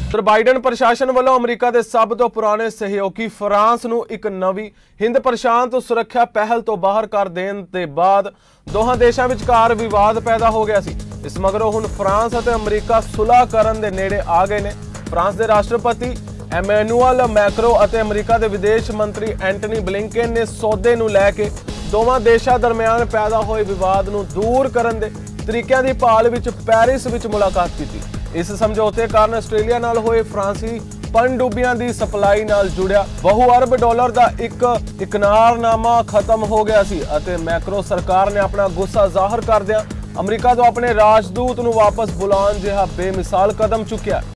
Sir Biden ਪ੍ਰਸ਼ਾਸਨ ਵੱਲੋਂ America ਦੇ ਸਭ ਤੋਂ ਪੁਰਾਣੇ ਸਹਿਯੋਗੀ ਫਰਾਂਸ ਨੂੰ ਇੱਕ ਨਵੀਂ ਹਿੰਦ ਪ੍ਰਸ਼ਾਂਤ ਸੁਰੱਖਿਆ ਪਹਿਲ ਤੋਂ ਬਾਹਰ ਕਰ ਦੇਣ ਦੇ ਬਾਅਦ ਦੋਹਾਂ ਦੇਸ਼ਾਂ ਵਿਚਕਾਰ ਵਿਵਾਦ ਪੈਦਾ ਹੋ ਗਿਆ ਸੀ। ਇਸ ਮਗਰੋਂ ਹੁਣ ਫਰਾਂਸ ਅਤੇ ਅਮਰੀਕਾ ਸੁਲ੍ਹਾ ਕਰਨ ਦੇ ਨੇੜੇ ਆ ਗਏ ਨੇ। ਫਰਾਂਸ ਦੇ ਰਾਸ਼ਟਰਪਤੀ ਐਮੈਨੂਅਲ ਮੈਕਰੋ ਅਤੇ ਅਮਰੀਕਾ ਦੇ ਵਿਦੇਸ਼ ਮੰਤਰੀ ਐਂਟਨੀ ਬਲਿੰਕਨ ਨੇ ਸੌਦੇ ਨੂੰ ਲੈ ਕੇ ਦੋਵਾਂ ਦੇਸ਼ਾਂ ਦਰਮਿਆਨ ਪੈਦਾ ਹੋਏ ਵਿਵਾਦ ਨੂੰ ਦੂਰ ਕਰਨ ਦੇ ਤਰੀਕਿਆਂ ਦੀ ਭਾਲ ਵਿੱਚ ਪੈਰਿਸ ਵਿੱਚ ਮੁਲਾਕਾਤ ਕੀਤੀ। इस समझौते कारण आस्ट्रेलिया नाल होए फ्रांसी पनडुब्बियां दी सप्लाई नाल जुड़िया बहु अरब डॉलर का एक इकरारनामा खत्म हो गया सी अते मैक्रो सरकार ने अपना गुस्सा जाहिर करदियां अमरीका तो अपने राजदूत नूं वापस बुलाउण जिहा बेमिसाल कदम चुक्या।